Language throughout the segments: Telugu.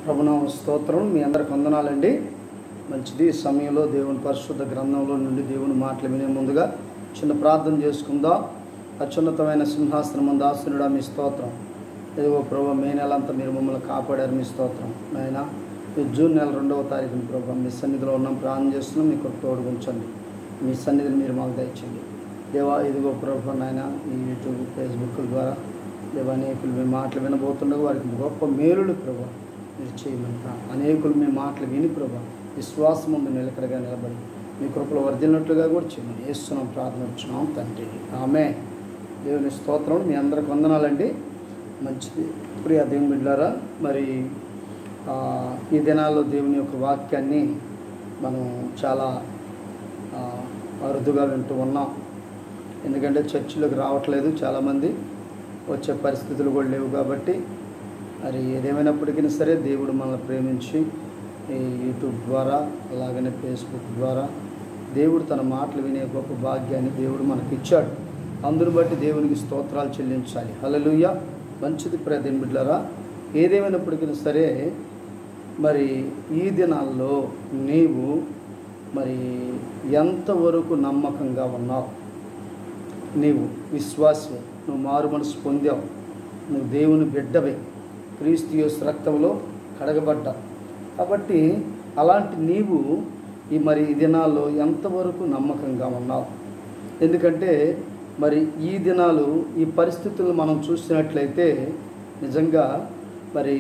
ప్రభునామ స్తోత్రం. మీ అందరికి వందనాలండి. మంచిది. ఈ సమయంలో దేవుని పరిశుద్ధ గ్రంథంలో నుండి దేవుని మాటలు వినే ముందుగా చిన్న ప్రార్థన చేసుకుందాం. అత్యున్నతమైన సింహాసనం ముందు ఆసనుడా మీ స్తోత్రం. ఇదిగో ప్రభు, మే నెల అంతా మీరు మమ్మల్ని కాపాడారు, మీ స్తోత్రం. నాయన ఈ జూన్ నెల 2వ తారీఖున ప్రభు మీ సన్నిధిలో ఉన్నాం, ప్రార్థన చేస్తున్నాం. మీకు తోడుగుంచండి, మీ సన్నిధిని మీరు మాకు దయచండి దేవా. ఇదిగో ప్రభు నాయన, ఈ యూట్యూబ్ ఫేస్బుక్ ద్వారా దేవా అనేకులు మీ మాటలు వినబోతుండగా వారికి గొప్ప మేలులు ప్రభు మీరు చేయమని, అనేకులు మీ మాటలు విని ప్రభు విశ్వాసం ముందు నిలకడగా నిలబడి మీ కృపలో వర్ధిల్లినట్లుగా కూడా చేయమని యేసునామమున ప్రార్థించున్నాం తండ్రి, ఆమేన్. దేవుని స్తోత్రం. మీ అందరికి వందనాలండి. మంచిది. ప్రియ దేవుని బిడ్డలారా, మరి ఈ దినాల్లో దేవుని యొక్క వాక్యాన్ని మనం చాలా అరుదుగా వింటూ ఉన్నాం. ఎందుకంటే చర్చిలోకి రావట్లేదు చాలామంది, వచ్చే పరిస్థితులు కూడా లేవు. కాబట్టి మరి ఏదేమైనప్పటికీ సరే దేవుడు మనల్ని ప్రేమించి ఈ యూట్యూబ్ ద్వారా అలాగనే ఫేస్బుక్ ద్వారా దేవుడు తన మాటలు వినే గొప్ప భాగ్యాన్ని దేవుడు మనకి ఇచ్చాడు. అందును బట్టి దేవునికి స్తోత్రాలు చెల్లించాలి. హల్లెలూయా. మంచిది. ప్రియ దేవుని బిడ్డలారా, ఏదేమైనప్పటికీ సరే మరి ఈ దినాల్లో నీవు మరి ఎంతవరకు నమ్మకంగా ఉన్నావు? నీవు విశ్వాసి, నువ్వు మారు మనసు పొందావు, నువ్వు దేవుని బిడ్డవే, క్రీస్తు యేసు రక్తంలో కడగబడ్డా. కాబట్టి అలాంటి నీవు ఈ దినాల్లో ఎంతవరకు నమ్మకంగా ఉన్నావు? ఎందుకంటే మరి ఈ దినాలు ఈ పరిస్థితులను మనం చూసినట్లయితే నిజంగా మరి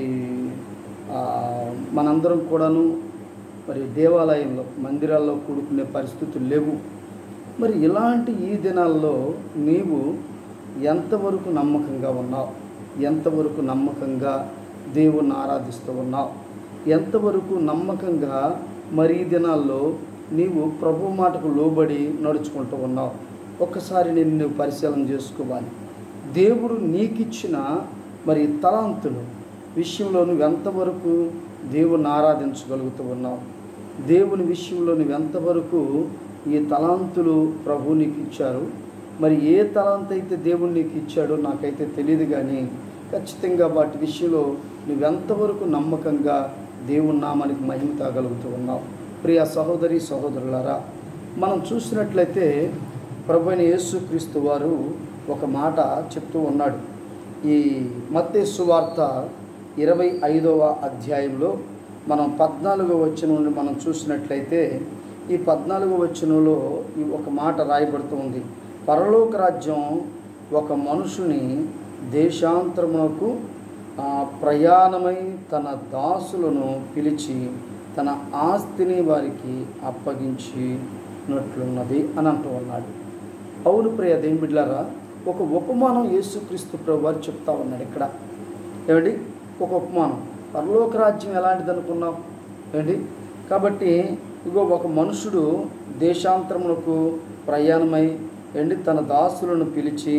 మనందరం కూడాను మరి దేవాలయంలో మందిరాల్లో కూడుకునే పరిస్థితులు లేవు. మరి ఇలాంటి ఈ దినాల్లో నీవు ఎంతవరకు నమ్మకంగా ఉన్నావు? ఎంతవరకు నమ్మకంగా దేవుణ్ణి ఆరాధిస్తూ ఉన్నావు? ఎంతవరకు నమ్మకంగా మరి ఈ దినాల్లో నీవు ప్రభు మాటకు లోబడి నడుచుకుంటూ ఉన్నావు? ఒక్కసారి నిన్ను పరిశీలన చేసుకోవాలి. దేవుడు నీకిచ్చిన మరి తలాంతుల విషయంలో నువ్వు ఎంతవరకు దేవుణ్ణి ఆరాధించగలుగుతూ ఉన్నావు? దేవుని విషయంలో నువ్వు ఎంతవరకు ఈ తలాంతులు ప్రభు నీకు ఇచ్చారు? మరి ఏ తలాంత్ అయితే దేవుడు నీకు ఇచ్చాడో నాకైతే తెలియదు, కానీ ఖచ్చితంగా వాటి విషయంలో నువ్వెంతవరకు నమ్మకంగా దేవుని నామానికి మహిమ తాగలుగుతూ ఉన్నావు? ప్రియ సహోదరి సహోదరులారా, మనం చూసినట్లయితే ప్రభువైన యేసుక్రీస్తు వారు ఒక మాట చెప్తూ ఉన్నాడు. ఈ మత్తయి సువార్త 25వ అధ్యాయంలో మనం 14వ వచనం నుండి మనం చూసినట్లయితే ఈ 14వ వచనంలో ఈ ఒక మాట రాయబడుతూ ఉంది. పరలోక రాజ్యం ఒక మనుషుని దేశాంతరమునకు ప్రయాణమై తన దాసులను పిలిచి తన ఆస్తిని వారికి అప్పగించినట్లున్నది అని అంటూ ఉన్నాడు. అవును ప్రియ దేవుని బిడ్డలారా, ఒక ఉపమానం యేసుక్రీస్తు ప్రభు వారు చెప్తా ఉన్నాడు ఇక్కడ. ఏమిటి ఒక ఉపమానం? పరలోక రాజ్యం ఎలాంటిది అనుకున్నావు? ఏంటి కాబట్టి ఇగో ఒక మనుషుడు దేశాంతరమునకు ప్రయాణమై తన దాసులను పిలిచి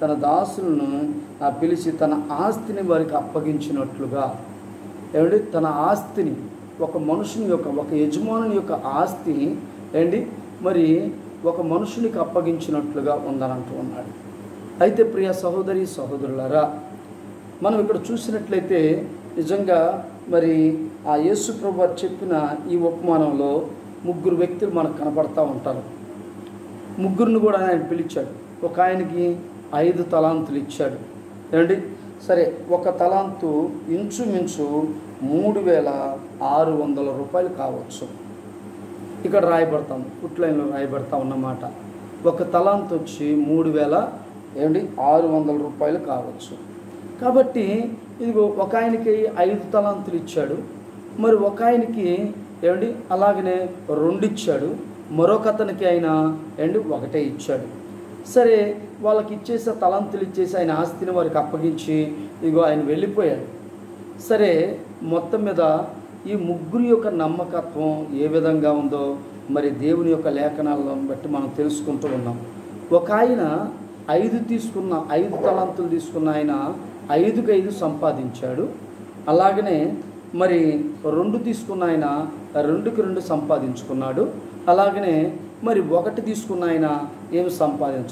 తన ఆస్తిని వారికి అప్పగించినట్లుగా. తన ఆస్తిని ఒక మనుషుని యొక్క ఒక యజమానుని యొక్క ఆస్తిని మరి ఒక మనుషునికి అప్పగించినట్లుగా ఉందని అంటూ ఉన్నాడు. అయితే ప్రియ సహోదరి సహోదరులారా, మనం ఇక్కడ చూసినట్లయితే నిజంగా మరి ఆ యేసు ప్రభు చెప్పిన ఈ ఉపమానంలో 3 వ్యక్తులు మనకు కనపడతా ఉంటారు. ముగ్గురిని కూడా ఆయన పిలిచాడు. ఒక ఆయనకి 5 తలాంతులు ఇచ్చాడు. సరే, ఒక తలాంతు ఇంచుమించు 3600 రూపాయలు కావచ్చు. ఇక్కడ రాయబడతాం, ఫుట్లైన్లో రాయబడతా ఉన్నమాట. ఒక తలాంతు వచ్చి 3600 రూపాయలు కావచ్చు. కాబట్టి ఇదిగో ఒక ఆయనకి 5 తలాంతులు ఇచ్చాడు, మరి ఒక ఆయనకి అలాగనే 2 ఇచ్చాడు, మరొక అతనికి ఆయన 1 ఇచ్చాడు. సరే, వాళ్ళకి ఇచ్చేసి తలాంతులు ఇచ్చేసి ఆయన ఆస్తిని వారికి అప్పగించి ఇదిగో ఆయన వెళ్ళిపోయాడు. సరే, మొత్తం మీద ఈ ముగ్గురి యొక్క నమ్మకత్వం ఏ విధంగా ఉందో మరి దేవుని యొక్క లేఖనాలను బట్టి మనం తెలుసుకుంటూ ఉన్నాం. ఒక ఆయన 5 తలాంతులు తీసుకున్న ఆయన 5కి 5 సంపాదించాడు. అలాగనే మరి 2 తీసుకున్న ఆయన 2కి 2 సంపాదించుకున్నాడు. అలాగనే మరి 1 తీసుకున్న ఆయన ఏమి సంపాదించడం.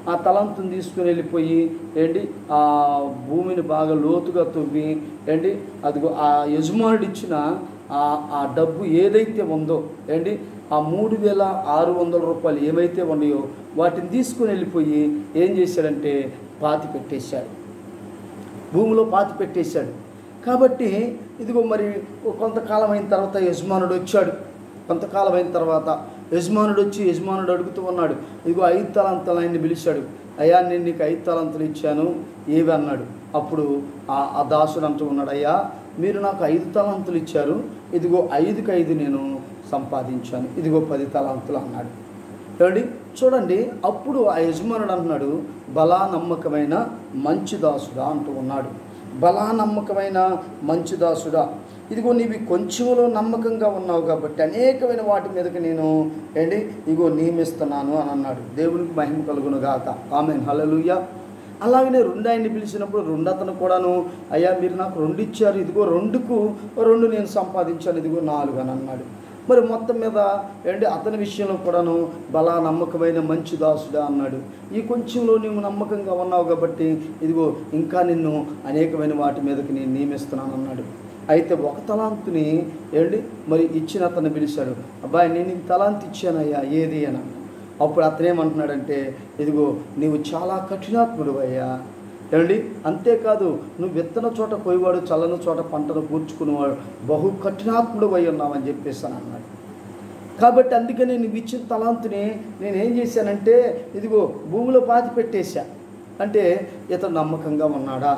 ఆ తలాంతుని తీసుకుని వెళ్ళిపోయి ఏంటి ఆ భూమిని బాగా లోతుగా తవ్వి ఏంటి అదిగో ఆ యజమానుడు ఇచ్చిన ఆ డబ్బు ఏదైతే ఉందో ఏంటి ఆ 3,600 రూపాయలు ఏవైతే ఉన్నాయో వాటిని తీసుకుని వెళ్ళిపోయి ఏం చేశాడంటే పాతి పెట్టేశాడు, భూమిలో పాతి పెట్టేశాడు. కాబట్టి ఇదిగో మరి కొంతకాలం అయిన తర్వాత యజమానుడు వచ్చాడు. కొంతకాలం అయిన తర్వాత యజమానుడు అడుగుతూ ఉన్నాడు. ఇదిగో 5 తలాంతులు ఆయన్ని పిలిచాడు. అయ్యా, నేను నీకు 5 తలాంతులు ఇచ్చాను, ఏవి అన్నాడు. అప్పుడు ఆ దాసుడు అంటూ ఉన్నాడు, అయ్యా మీరు నాకు 5 తలాంతులు ఇచ్చారు, ఇదిగో 5కి 5 నేను సంపాదించాను, ఇదిగో 10 తలాంతులు అన్నాడు. ఏమండి చూడండి, అప్పుడు ఆ యజమానుడు అంటున్నాడు, బలా నమ్మకమైన మంచి దాసుడా అంటూ ఉన్నాడు. బలా నమ్మకమైన మంచి దాసుడా, ఇదిగో నీవి కొంచెంలో నమ్మకంగా ఉన్నావు కాబట్టి అనేకమైన వాటి మీదకి నేను ఇదిగో నియమిస్తున్నాను అని అన్నాడు. దేవునికి మహిమ కలుగును గాక. ఆమేన్, హల్లెలూయా. అలాగనే 2 ఆయన్ని పిలిచినప్పుడు 2 అతను కూడాను, అయ్యా మీరు నాకు 2 ఇచ్చారు, ఇదిగో 2కు 2 నేను సంపాదించాను, ఇదిగో 4 అని అన్నాడు. మరి మొత్తం మీద అతని విషయంలో కూడాను బలా నమ్మకమైన మంచి దాసుడా అన్నాడు. ఈ కొంచెంలో నీవు నమ్మకంగా ఉన్నావు కాబట్టి ఇదిగో ఇంకా నిన్ను అనేకమైన వాటి మీదకి నేను నియమిస్తున్నాను అన్నాడు. అయితే 1 తలాంతుని మరి ఇచ్చిన అతన్ని పిలిచాడు. అబ్బాయి నేను నీకు తలాంతు ఇచ్చానయ్యా, ఏది అని అన్నాడు. అప్పుడు అతనేమంటున్నాడంటే, ఇదిగో నీవు చాలా కఠినాత్ముడు అయ్యా, అంతేకాదు నువ్వు విత్తన చోట కోయివాడు, చల్లని చోట పంటను కూర్చుకునేవాడు, బహు కఠినాత్ముడు అయి ఉన్నావని చెప్పేసాను అన్నాడు. కాబట్టి అందుకని నువ్వు ఇచ్చిన తలాంతుని నేనేం చేశానంటే ఇదిగో భూమిలో పాతి పెట్టేశా. అంటే ఇతను నమ్మకంగా ఉన్నాడా?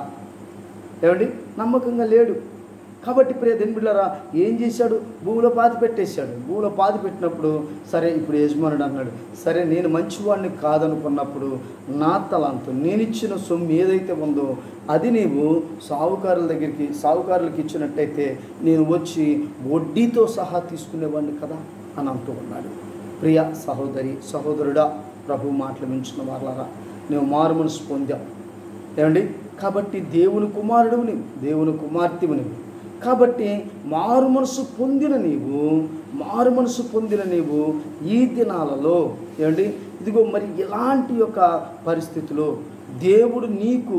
నమ్మకంగా లేడు. కాబట్టి ప్రియ దేవులారా ఏం చేశాడు? భూమిలో పాతి పెట్టేశాడు. భూమిలో పాతి పెట్టినప్పుడు సరే, ఇప్పుడు యజమానుడు అన్నాడు, సరే నేను మంచివాడిని కాదనుకున్నప్పుడు నా తలాంతు నేనిచ్చిన సొమ్ము ఏదైతే ఉందో అది నీవు సావుకారులకు ఇచ్చినట్టయితే నేను వచ్చి వడ్డీతో సహా తీసుకునేవాడిని కదా అని అంటూ ఉన్నాడు. ప్రియ సహోదరి సహోదరుడా, ప్రభు మాటలు వించిన వారలారా, నువ్వు మారు మనసు పొందావు కాబట్టి దేవుని కుమారుడువు నీవు, దేవుని కుమార్తెవు నీవు. కాబట్టి మారు మనసు పొందిన నీవు ఈ దినాలలో ఇదిగో మరి ఇలాంటి యొక్క పరిస్థితిలో దేవుడు నీకు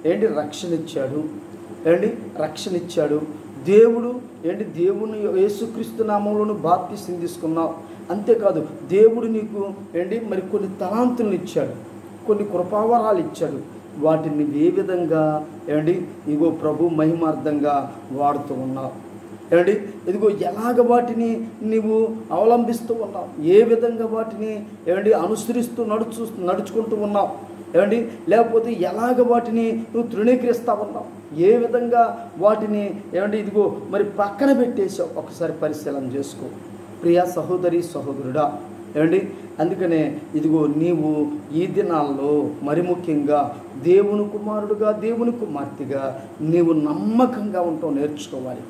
రక్షణ ఇచ్చాడు. దేవుడు దేవుని యేసుక్రీస్తు నామములోను బాప్తిసం తీసుకున్నావు. అంతేకాదు దేవుడు నీకు మరి కొన్ని తలాంతులను ఇచ్చాడు, కొన్ని కృపావరాలు ఇచ్చాడు. వాటిని ఏ విధంగా ఇదిగో ప్రభు మహిమార్థంగా వాడుతూ ఉన్నావు, ఇదిగో ఎలాగ వాటిని నీవు అవలంబిస్తూ ఉన్నావు, ఏ విధంగా వాటిని అనుసరిస్తూ నడుచుకుంటూ ఉన్నావు, లేకపోతే ఎలాగ వాటిని నువ్వు తృణీకరిస్తూ ఉన్నావు, ఏ విధంగా వాటిని ఇదిగో మరి పక్కన పెట్టేసావు. ఒకసారి పరిశీలన చేసుకో ప్రియ సహోదరి సహోదరుడా. అందుకనే ఇదిగో నీవు ఈ దినాల్లో మరి ముఖ్యంగా దేవుని కుమారుడుగా, దేవుని కుమార్తెగా నీవు నమ్మకంగా ఉంటావు నేర్చుకోవాలి.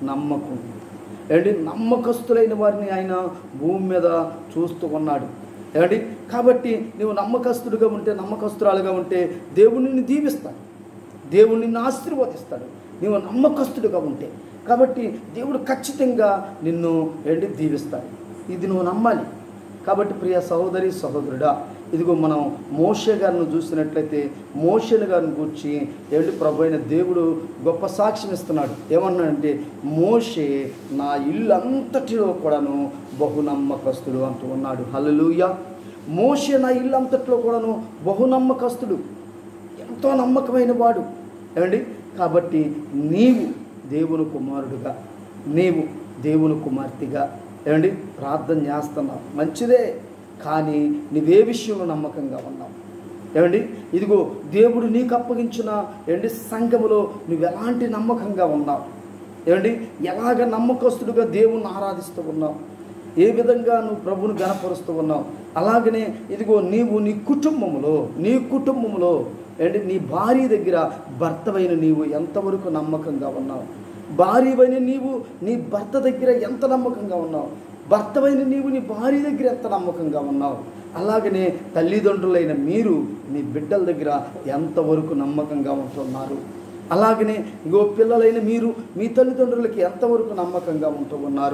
నమ్మకస్తులైన వారిని ఆయన భూమి మీద చూస్తూ ఉన్నాడు. కాబట్టి నువ్వు నమ్మకస్తుడుగా ఉంటే, నమ్మకస్తురాలుగా ఉంటే దేవుడు నిన్ను దీవిస్తాడు, దేవుడు నిన్ను ఆశీర్వదిస్తాడు. నువ్వు నమ్మకస్తుడుగా ఉంటే కాబట్టి దేవుడు ఖచ్చితంగా నిన్ను దీవిస్తాడు. ఇది నువ్వు నమ్మాలి. కాబట్టి ప్రియ సహోదరి సహోదరుడా, ఇదిగో మనం మోషే గారిని చూసినట్లయితే మోషే గారిని గురించి ప్రభు అయిన దేవుడు గొప్ప సాక్ష్యం ఇస్తున్నాడు. ఏమన్నాడంటే, మోషే నా ఇల్లు అంతటిలో కూడాను బహునమ్మకస్తుడు అంటూ ఉన్నాడు. హల్లెలూయా. మోషే నా ఇల్లు అంతటిలో కూడాను బహునమ్మకస్తుడు, ఎంతో నమ్మకమైన వాడు. కాబట్టి నీవు దేవుని కుమారుడుగా, నీవు దేవుని కుమార్తెగా ప్రార్థన చేస్తున్నావు, మంచిదే. కానీ నువ్వే విషయంలో నమ్మకంగా ఉన్నావు? ఇదిగో దేవుడు నీకు అప్పగించిన సంఘములో నువ్వు ఎలాంటి నమ్మకంగా ఉన్నావు? ఎలాగ నమ్మకస్తుడుగా దేవుణ్ణి ఆరాధిస్తూ ఉన్నావు? ఏ విధంగా నువ్వు ప్రభువుని గణపరుస్తూ ఉన్నావు? అలాగనే ఇదిగో నీవు నీ కుటుంబంలో నీ భార్య దగ్గర భర్తవైన నీవు ఎంతవరకు నమ్మకంగా ఉన్నావు? భార్యవైన నీవు నీ భర్త దగ్గర ఎంత నమ్మకంగా ఉన్నావు? భర్తవైన నీవు నీ భార్య దగ్గర ఎంత నమ్మకంగా ఉన్నావు? అలాగనే తల్లిదండ్రులైన మీరు మీ బిడ్డల దగ్గర ఎంతవరకు నమ్మకంగా ఉంటున్నారు? అలాగనే ఇగో పిల్లలైన మీరు మీ తల్లిదండ్రులకి ఎంతవరకు నమ్మకంగా ఉంటూ ఉన్నారు?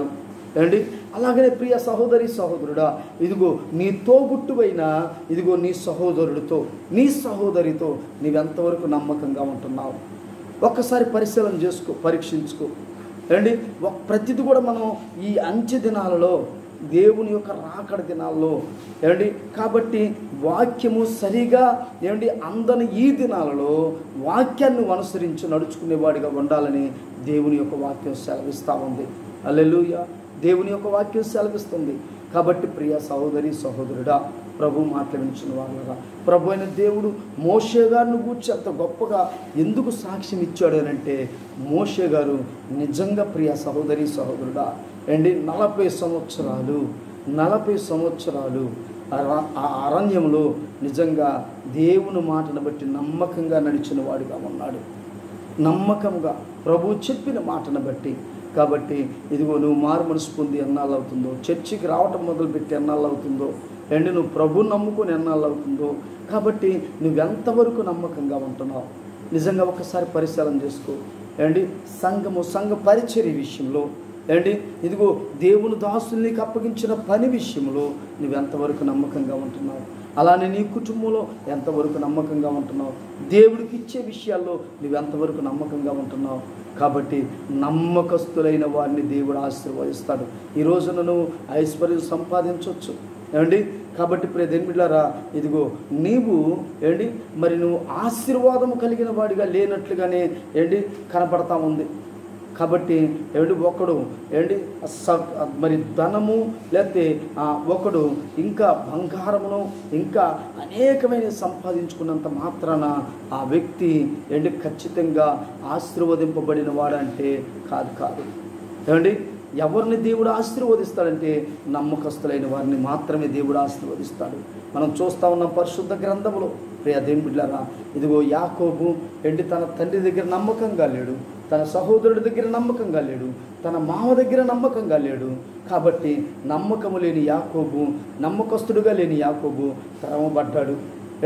ఏమండి? అలాగనే ప్రియ సహోదరి సహోదరుడా, ఇదిగో నీ తోబుట్టువైన ఇదిగో నీ సహోదరుడితో నీ సహోదరితో నీవెంతవరకు నమ్మకంగా ఉంటున్నావు? ఒక్కసారి పరిశీలన చేసుకో, పరీక్షించుకో. ఏమండి? ప్రతిది కూడా మనం ఈ అంచె దినాలలో, దేవుని యొక్క రాకడ దినాల్లో, ఏమండి, కాబట్టి వాక్యము సరిగా ఏమండి అందని ఈ దినాలలో వాక్యాన్ని అనుసరించి నడుచుకునేవాడిగా ఉండాలని దేవుని యొక్క వాక్యం సెలవిస్తూ ఉంది. హల్లెలూయా! దేవుని యొక్క వాక్యం సెలవిస్తుంది. కాబట్టి ప్రియ సహోదరి సహోదరుడా, ప్రభు మాటలు వినిచిన వాళ్ళగా, ప్రభు అయిన దేవుడు మోషే గారిని గూర్చి అంత గొప్పగా ఎందుకు సాక్ష్యం ఇచ్చాడు అని అంటే, మోషే గారు నిజంగా ప్రియ సహోదరి సహోదరుడా అండి 40 సంవత్సరాలు ఆ అరణ్యంలో నిజంగా దేవుని మాటను బట్టి నమ్మకంగా నడిచిన వాడిగా ఉన్నాడు. నమ్మకంగా ప్రభు చెప్పిన మాటను బట్టి. కాబట్టి ఇదిగో నువ్వు మారు మనసు పొంది ఎన్నాళ్ళు అవుతుందో, చర్చికి రావటం మొదలుపెట్టి ఎన్నాళ్ళు అవుతుందో, అండి నువ్వు ప్రభుని నమ్ముకొని ఎన్నాళ్ళు అవుతుందో, కాబట్టి నువ్వెంతవరకు నమ్మకంగా ఉంటున్నావు నిజంగా ఒకసారి పరిశీలన చేసుకో. అండి సంఘ పరిచర్య విషయంలో, అండి ఇదిగో దేవుని దాసుల్ని అప్పగించిన పని విషయంలో నువ్వెంతవరకు నమ్మకంగా ఉంటున్నావు? అలానే నీ కుటుంబంలో ఎంతవరకు నమ్మకంగా ఉంటున్నావు? దేవుడికి ఇచ్చే విషయాల్లో నువ్వెంతవరకు నమ్మకంగా ఉంటున్నావు? కాబట్టి నమ్మకస్తులైన వారిని దేవుడు ఆశీర్వదిస్తాడు. ఈ రోజున నువ్వు ఐశ్వర్యం సంపాదించవచ్చు, ఏమండి? కాబట్టి ప్రియదేమిలారా, ఇదిగో నీవు ఏంటి మరి నువ్వు ఆశీర్వాదము కలిగిన వాడిగా లేనట్లుగానే ఏంటి కనపడతా ఉంది. కాబట్టి ఒకడు మరి ధనము, లేకపోతే ఒకడు ఇంకా బంగారమును ఇంకా అనేకమైన సంపాదించుకున్నంత మాత్రాన ఆ వ్యక్తి ఖచ్చితంగా ఆశీర్వదింపబడిన వాడంటే కాదు. ఎవరిని దేవుడు ఆశీర్వదిస్తాడంటే నమ్మకస్తులైన వారిని మాత్రమే దేవుడు ఆశీర్వదిస్తాడు. మనం చూస్తూ ఉన్నాం పరిశుద్ధ గ్రంథములో. ప్రియ దేవుని బిడ్డలారా, ఇదిగో యాకోబు తన తండ్రి దగ్గర నమ్మకంగా లేడు, తన సహోదరుడి దగ్గర నమ్మకంగా లేడు, తన మామ దగ్గర నమ్మకంగా లేడు. కాబట్టి నమ్మకము లేని యాకోబు, నమ్మకస్తుడుగా లేని యాకోబు తరమబడ్డాడు.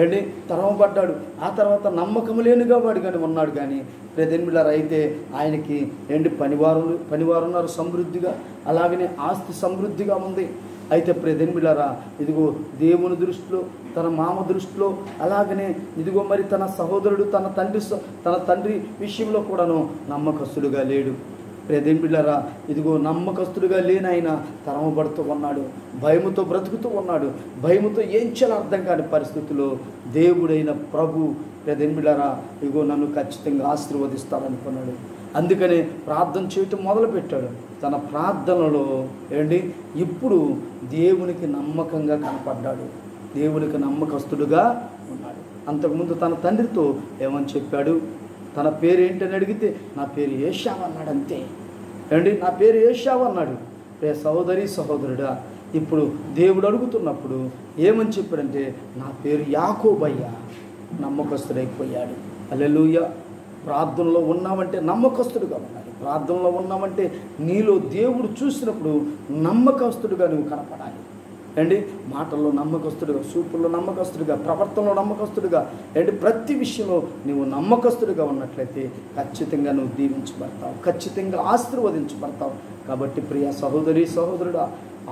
ఆ తర్వాత నమ్మకము లేనిగా వాడుగానే ఉన్నాడు. కానీ ప్రియదేమిలారా, అయితే ఆయనకి పనివారున్నారు సమృద్ధిగా, అలాగనే ఆస్తి సమృద్ధిగా ఉంది. అయితే ప్రియదేమిలారా, ఇదిగో దేవుని దృష్టిలో, తన మామ దృష్టిలో, అలాగనే ఇదిగో మరి తన సహోదరుడు తన తండ్రి విషయంలో కూడాను నమ్మకస్తుడుగా లేడు. ప్రియదేమిలారా, ఇదిగో నమ్మకస్తుడుగా లేని ఆయన తరమబడుతూ ఉన్నాడు, భయముతో బ్రతుకుతూ ఉన్నాడు. భయముతో ఏం చేయాలో అర్థం కాని పరిస్థితుల్లో దేవుడైన ప్రభు ప్రియదేమిలారా, ఇదిగో నన్ను ఖచ్చితంగా ఆశీర్వదిస్తాడనుకున్నాడు. అందుకనే ప్రార్థన చేయటం మొదలుపెట్టాడు. తన ప్రార్థనలో ఇప్పుడు దేవునికి నమ్మకంగా కనపడ్డాడు, దేవునికి నమ్మకస్తుడుగా ఉన్నాడు. అంతకుముందు తన తండ్రితో ఏమని చెప్పాడు? తన పేరు ఏంటని అడిగితే నా పేరు ఏశావు అన్నాడు. అంతే నా పేరు ఏశావు అన్నాడు. సహోదరి సహోదరుడా, ఇప్పుడు దేవుడు అడుగుతున్నప్పుడు ఏమని చెప్పాడంటే నా పేరు యాకోబయ్యా. నమ్మకస్తుడైపోయాడు. హల్లెలూయా! ప్రార్థనలో ఉన్నామంటే నమ్మకస్తుడుగా ఉండాలి. ప్రార్థనలో ఉన్నామంటే నీలో దేవుడు చూసినప్పుడు నమ్మకస్తుడుగా నువ్వు కనపడాలి. మాటల్లో నమ్మకస్తుడుగా, చూపుల్లో నమ్మకస్తుడుగా, ప్రవర్తనలో నమ్మకస్తుడుగా, ప్రతి విషయంలో నువ్వు నమ్మకస్తుడుగా ఉన్నట్లయితే ఖచ్చితంగా నువ్వు దీవించబడతావు, ఖచ్చితంగా ఆశీర్వదించబడతావు. కాబట్టి ప్రియ సహోదరి సహోదరుడా,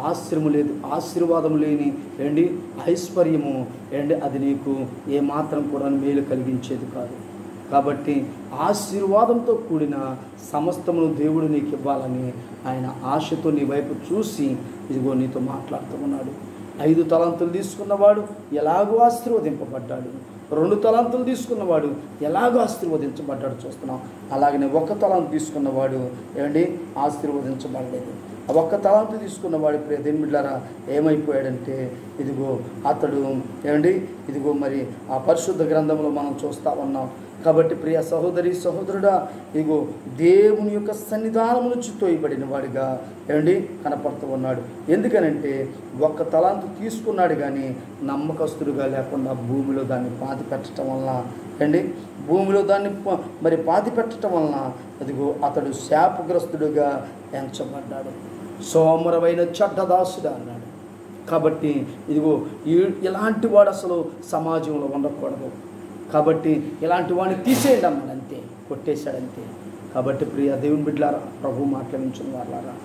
ఆశీర్వాదం లేని ఐశ్వర్యము అది నీకు ఏమాత్రం కూడా మేలు కలిగించేది కాదు. కాబట్టి ఆశీర్వాదంతో కూడిన సమస్తమును దేవుడు నీకు ఇవ్వాలని ఆయన ఆశతో నీ వైపు చూసి ఇదిగో నీతో మాట్లాడుతూ ఉన్నాడు. 5 తలాంతులు తీసుకున్నవాడు ఎలాగో ఆశీర్వదింపబడ్డాడు, 2 తలాంతులు తీసుకున్నవాడు ఎలాగో ఆశీర్వదించబడ్డాడు చూస్తున్నాం. అలాగనే 1 తలాంతు తీసుకున్నవాడు ఆశీర్వదించబడలేదు. ఆ 1 తలాంతు తీసుకున్నవాడు ప్రియదేమిలారా ఏమైపోయాడంటే ఇదిగో అతడు ఇదిగో మరి ఆ పరిశుద్ధ గ్రంథంలో మనం చూస్తూ ఉన్నాం. కాబట్టి ప్రియ సహోదరి సహోదరుడా, ఇదిగో దేవుని యొక్క సన్నిధానం నుంచి తోయబడిన వాడిగా కనపడుతూ ఉన్నాడు. ఎందుకనంటే 1 తలాంతు తీసుకున్నాడు కానీ నమ్మకస్తుడుగా లేకుండా భూమిలో దాన్ని పాతి పెట్టడం వలన భూమిలో దాన్ని మరి పాతి పెట్టడం వలన అదిగో అతడు శాపగ్రస్తుడుగా ఎంచబడ్డాడు. సోమరమైన చెడ్డదాసుడు అన్నాడు. కాబట్టి ఇదిగో ఇలాంటి వాడు అసలు సమాజంలో ఉండకూడదు. కాబట్టి ఇలాంటి వాడిని తీసేయండి అన్నాడు, అంతే, కొట్టేశాడంతే. కాబట్టి ప్రియ దేవుని బిడ్డలారా, ప్రభు మాట్లాడించిన వాళ్ళారా,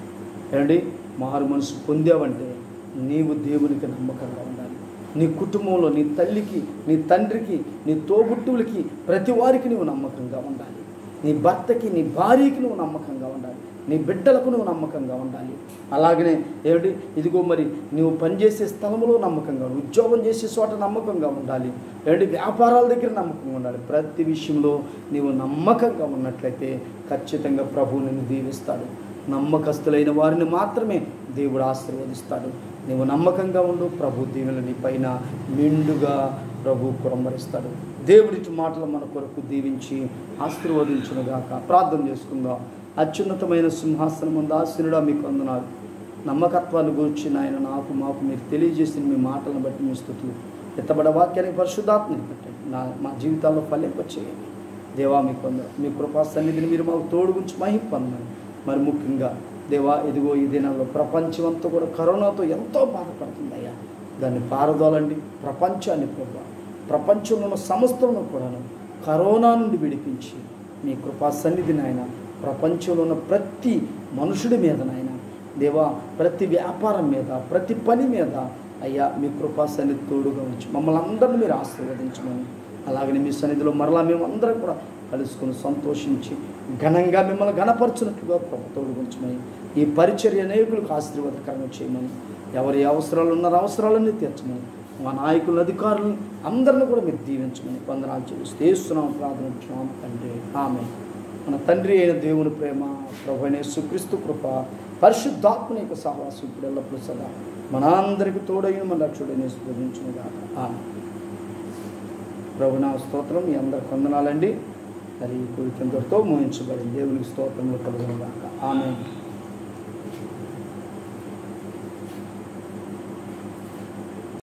ఏమండి మారు మనసు పొందావంటే నీవు దేవునికి నమ్మకంగా ఉండాలి. నీ కుటుంబంలో నీ తల్లికి, నీ తండ్రికి, నీ తోబుట్టువులకి, ప్రతి వారికి నువ్వు నమ్మకంగా ఉండాలి. నీ భర్తకి, నీ భార్యకి నువ్వు నమ్మకంగా ఉండాలి. నీ బిడ్డలకు నువ్వు నమ్మకంగా ఉండాలి. అలాగనే ఏమిటి ఇదిగో మరి నువ్వు పనిచేసే స్థలంలో నమ్మకంగా, ఉద్యోగం చేసే చోట నమ్మకంగా ఉండాలి. ఏమిటి వ్యాపారాల దగ్గర నమ్మకంగా ఉండాలి. ప్రతి విషయంలో నీవు నమ్మకంగా ఉన్నట్లయితే ఖచ్చితంగా ప్రభువు నిన్ను దీవిస్తాడు. నమ్మకస్తులైన వారిని మాత్రమే దేవుడు ఆశీర్వదిస్తాడు. నీవు నమ్మకంగా ఉండు, ప్రభు దీవెనలు నీ పైన మెండుగా ప్రభు కుమ్మరిస్తాడు. దేవుడి మాటలు మన కొరకు దీవించి ఆశీర్వదించునుగాక. ప్రార్థన చేసుకుందాం. అత్యున్నతమైన సింహాసనం ముందు ఆశీనుడా మీకు వందనాలు. నమ్మకత్వాన్ని గురించి నాయన మాకు మీరు తెలియజేసిన మీ మాటలను బట్టి మీ స్తుతులు. ఎత్తబడ వాక్యానికి పరిశుద్ధాత్మని పెట్టండి. మా జీవితాల్లో ఫలింపచేయండి. దేవా మీకు వందనాలు. మీ కృపా సన్నిధిని మీరు మాకు తోడుగుంచి మహిమ పొందండి. మరి ముఖ్యంగా దేవా ఇదిగో ఈ దినాల్లో ప్రపంచం అంతా కూడా కరోనాతో ఎంతో బాధపడుతుందయ్యా. దాన్ని పారదోలండి. ప్రపంచాన్ని ప్రపంచంలో ఉన్న సమస్తలను కూడాను కరోనా నుండి విడిపించి మీ కృపా సన్నిధిని ఆయన ప్రపంచంలో ఉన్న ప్రతి మనుషుడి మీద నాయన దేవా, ప్రతి వ్యాపారం మీద, ప్రతి పని మీద అయ్యా మీ కృపా సన్నిధి తోడుగా ఉంచి మమ్మల్ని అందరినీ మీరు ఆశీర్వదించమని, అలాగనే మీ సన్నిధిలో మరలా మేము అందరం కూడా కలుసుకొని సంతోషించి ఘనంగా మిమ్మల్ని ఘనపరచున్నట్లుగా ప్రభు తోడుగుంచమని, ఈ పరిచర్య అనేకులకు ఆశీర్వాదకరంగా చేయమని, ఎవరి అవసరాలు ఉన్నారో అవసరాలన్నీ తీర్చమని, మా నాయకులు, అధికారులను అందరిని కూడా మీరు దీవించమని వందనాలు చెల్లిస్తూ యేసునామమున ప్రార్థించున్నాము తండ్రి. ఆమేన్. మన తండ్రి అయిన దేవుని ప్రేమ, ప్రభు అయిన యేసుక్రీస్తు కృప, పరిశుద్ధాత్మని యొక్క సహవాసం ఇప్పుడు ఎల్లప్పుడూ సదా మనందరికీ తోడైన మన రక్షకుడైన యేసు ప్రభువుగాక. ఆమేన్. ప్రభునా స్తోత్రం. మీ అందరికి వందనాలండి. మరి ఈ కోరికందరితో మోహించబడి దేవునికి స్తోత్రములు కలుగునుగాక. ఆమేన్.